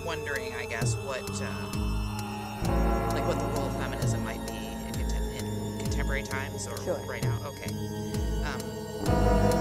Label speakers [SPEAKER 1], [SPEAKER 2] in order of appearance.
[SPEAKER 1] wondering, I guess, what like what the role of feminism might be in contemporary times or
[SPEAKER 2] Sure.
[SPEAKER 1] right now. Okay.